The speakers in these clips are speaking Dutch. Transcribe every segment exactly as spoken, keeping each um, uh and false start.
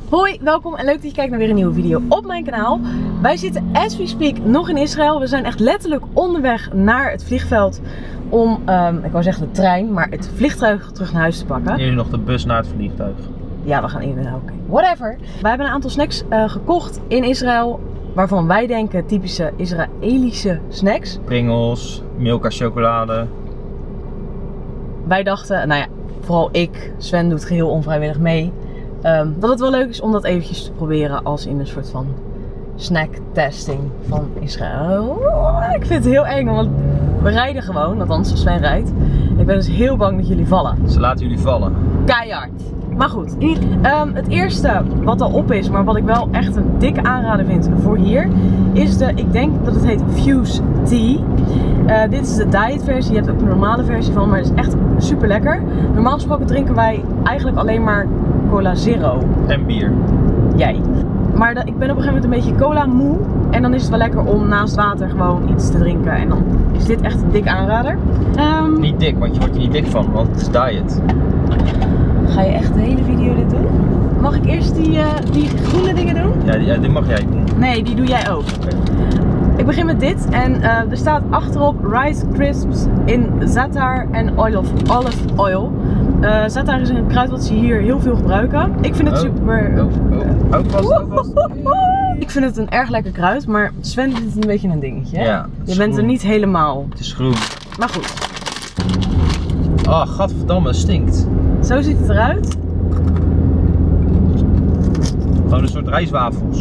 Hoi, welkom en leuk dat je kijkt naar weer een nieuwe video op mijn kanaal. Wij zitten as we speak nog in Israël. We zijn echt letterlijk onderweg naar het vliegveld om, um, ik wou zeggen de trein, maar het vliegtuig terug naar huis te pakken. Jullie nog de bus naar het vliegtuig. Ja, we gaan in. Oké, okay. Whatever. Wij hebben een aantal snacks uh, gekocht in Israël, waarvan wij denken typische Israëlische snacks. Pringles, Milka chocolade. Wij dachten, nou ja, vooral ik, Sven doet geheel onvrijwillig mee. Um, dat het wel leuk is om dat eventjes te proberen als in een soort van snacktesting van Israël. Oh, ik vind het heel eng, want we rijden gewoon, althans Sven rijdt. Ik ben dus heel bang dat jullie vallen. Ze laten jullie vallen. Keihard. Maar goed, um, het eerste wat al op is, maar wat ik wel echt een dikke aanrader vind voor hier, is de, ik denk dat het heet Fuse Tea. Uh, dit is de diet versie, je hebt ook een normale versie van, maar het is echt super lekker. Normaal gesproken drinken wij eigenlijk alleen maar Cola Zero. En bier. Jij. Maar de, ik ben op een gegeven moment een beetje cola moe. En dan is het wel lekker om naast water gewoon iets te drinken. En dan is dit echt een dik aanrader. Um, niet dik, want je wordt er niet dik van, want het is diet. Ga je echt de hele video dit doen? Mag ik eerst die, uh, die groene dingen doen? Ja, die, ja, die mag jij doen. Nee, die doe jij ook. Okay. Ik begin met dit en uh, er staat achterop Rice Crisps in za'atar en olive oil. Uh, za'atar is een kruid wat ze hier heel veel gebruiken. Ik vind het oh. super... Oh, oh. Hou vast, hou vast. Ik vind het een erg lekker kruid, maar Sven vindt het een beetje een dingetje. Ja, je bent groen. Er niet helemaal. Het is groen. Maar goed. Oh, gadverdamme, het stinkt. Zo ziet het eruit. Gewoon een soort rijstwafels.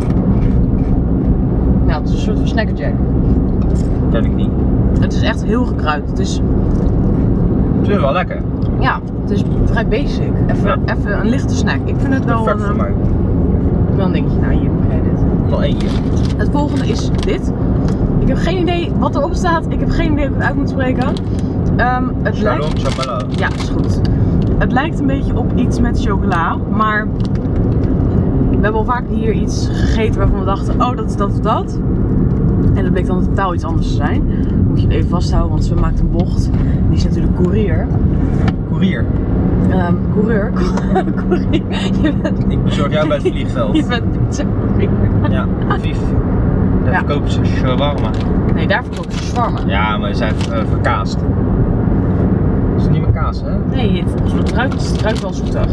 Nou, het is een soort van snackerjack. Ken ik niet. Het is echt heel gekruid. Het is... Het is wel lekker. Ja, het is vrij basic. Even, ja. even een lichte snack. Ik vind het wel Perfect een... voor mij. Wel een dingetje. Nou, hier heb jij dit. Nog eentje. Het volgende is dit. Ik heb geen idee wat erop staat. Ik heb geen idee hoe ik het uit moet spreken. Um, het Shalom, lijkt... chocola. Ja, is goed. Het lijkt een beetje op iets met chocola, maar we hebben al vaak hier iets gegeten waarvan we dachten, oh dat is dat of dat. En dat bleek dan totaal iets anders te zijn. Moet je het even vasthouden, want ze maakt een bocht. Die is natuurlijk courier. Courier? Um, coureur. Courier. Je bent... Ik bezorg jou bij het vliegveld. Je bent niet courier. Ja, Vief. Daar ja. verkopen ze shawarma. Nee, daar verkopen ze shawarma. Ja, maar ze zijn uh, verkaasd. Het is niet meer kaas, hè? Nee, volgens mij ruikt het ruikt wel zoetig.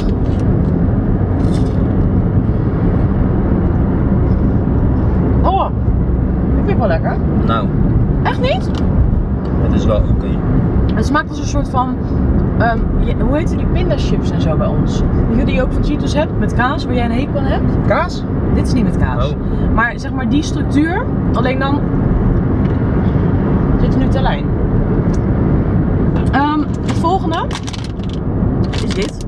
Oh, dat vind ik wel lekker. Nou. Echt niet? Het is wel oké. Okay. Het smaakt als een soort van, um, je, hoe heet die pindachips en zo bij ons? Die die je ook van Cheetos hebt, met kaas, waar jij een hekel aan hebt. Kaas? Dit is niet met kaas. Oh. Maar zeg maar die structuur, alleen dan zit er Nutella in. Um, het volgende is dit.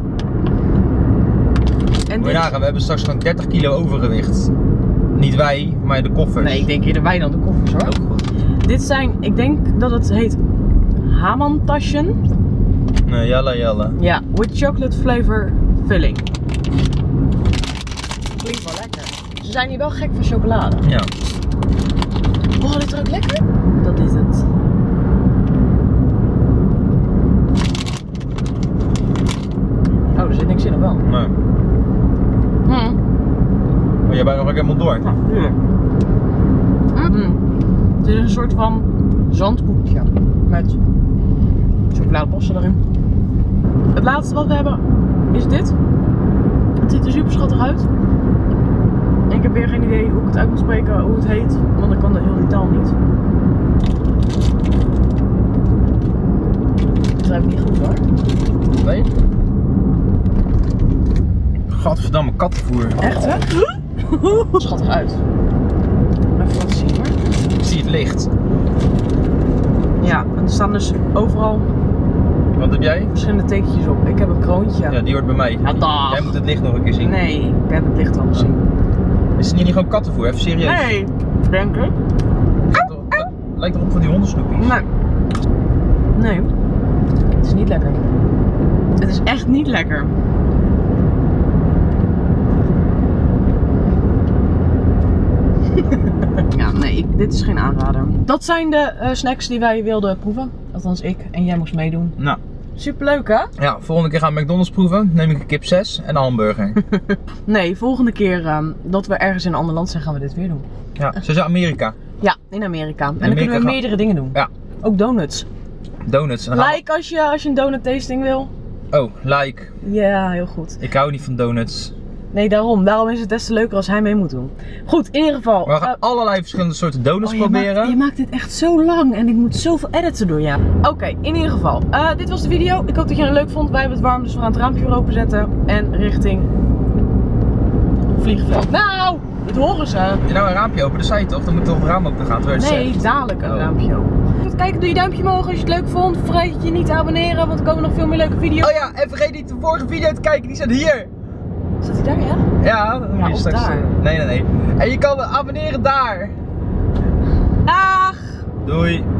En Moet je dit... nagaan, we hebben straks gewoon dertig kilo overgewicht. Niet wij, maar de koffers. Nee, ik denk eerder wij dan de koffers hoor. Ook goed. Dit zijn, ik denk dat het heet Hamantaschen. Nee, jalla jalla. Ja, with chocolate flavor filling. Klinkt wel lekker. Ze zijn hier wel gek van chocolade. Ja. Oh, dit ruikt lekker. Dat is het. Oh, er zit niks in of wel? Nee. Hmm. Maar jij bent nog helemaal door. Ja, tuurlijk. Mm. Het is een soort van zandkoekje met chocoladepasta erin. Het laatste wat we hebben is dit. Het ziet er super schattig uit. En ik heb weer geen idee hoe ik het uit moet spreken, hoe het heet, want ik kan de hele taal niet. Het ruikt niet goed hoor. Nee? Gadverdamme, kattenvoer. Echt hè? Schattig uit. Even laten zien hoor. Ik zie het licht. Ja, en er staan dus overal Wat heb jij? verschillende tekentjes op. Ik heb een kroontje. Ja, die hoort bij mij. Ja, dag. Jij moet het licht nog een keer zien. Nee, ik heb het licht al gezien. Is het niet gewoon kattenvoer? Even serieus. Nee, denk ik. Het lijkt erop van die hondensnoepjes. Nee. Nee. Het is niet lekker. Het is echt niet lekker. Ja, nee, ik, dit is geen aanrader. Dat zijn de uh, snacks die wij wilden proeven. Althans ik. En jij moest meedoen. Nou, Superleuk hè? Ja, volgende keer gaan we McDonald's proeven. Neem ik een kip zes en een hamburger. Nee, volgende keer um, dat we ergens in een ander land zijn gaan we dit weer doen. Ja, ze is Amerika. Ja, in Amerika. En dan Amerika kunnen we gaan- meerdere dingen doen. Ja. Ook donuts. Donuts. En dan gaan Like als je, als je een donut tasting wil. we- Oh, like. Ja, heel goed. Ik hou niet van donuts. Nee, daarom. Daarom is het des te leuker als hij mee moet doen. Goed, in ieder geval. Maar we gaan uh, allerlei verschillende soorten donuts oh, je proberen. Maakt, je maakt dit echt zo lang en ik moet zoveel editen doen, ja. Oké, okay, in ieder geval. Uh, dit was de video. Ik hoop dat je het leuk vond. Wij hebben het warm, dus we gaan het raampje weer openzetten. En richting vliegveld. Nou, dit horen ze. Je nou een raampje open, dat zei je toch? Dan moet toch het raam open gaan. terwijl je het Nee, zegt. dadelijk een Oh. raampje open. Goed, kijken, doe je duimpje omhoog als je het leuk vond. Vergeet je niet te abonneren, want er komen nog veel meer leuke video's. Oh ja, en vergeet niet de vorige video te kijken, die staat hier. Zit hij daar, ja? Ja, dat moet Ja, je of straks. daar. Nee, nee, nee. En je kan abonneren daar. Dag! Doei.